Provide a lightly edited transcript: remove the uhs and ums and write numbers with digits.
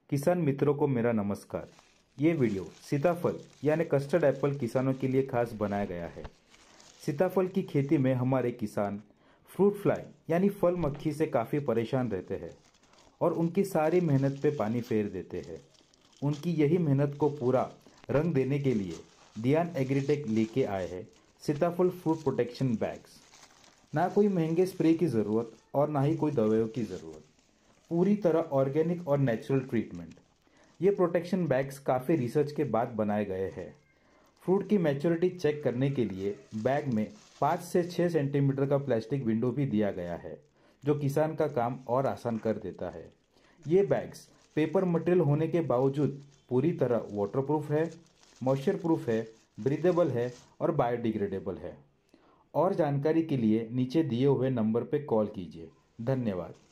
किसान मित्रों को मेरा नमस्कार। ये वीडियो सीताफल यानी कस्टर्ड एप्पल किसानों के लिए खास बनाया गया है। सीताफल की खेती में हमारे किसान फ्रूट फ्लाई यानी फल मक्खी से काफ़ी परेशान रहते हैं और उनकी सारी मेहनत पे पानी फेर देते हैं। उनकी यही मेहनत को पूरा रंग देने के लिए दियान एग्रीटेक लेके आए हैं सीताफल फ्रूट प्रोटेक्शन बैग्स। ना कोई महंगे स्प्रे की ज़रूरत और ना ही कोई दवाइयों की ज़रूरत, पूरी तरह ऑर्गेनिक और नेचुरल ट्रीटमेंट। ये प्रोटेक्शन बैग्स काफ़ी रिसर्च के बाद बनाए गए हैं। फ्रूट की मैच्योरिटी चेक करने के लिए बैग में 5 से 6 सेंटीमीटर का प्लास्टिक विंडो भी दिया गया है, जो किसान का काम और आसान कर देता है। ये बैग्स पेपर मटेरियल होने के बावजूद पूरी तरह वाटरप्रूफ है, मॉइस्चर प्रूफ है, ब्रीदेबल है और बायोडिग्रेडेबल है। और जानकारी के लिए नीचे दिए हुए नंबर पर कॉल कीजिए। धन्यवाद।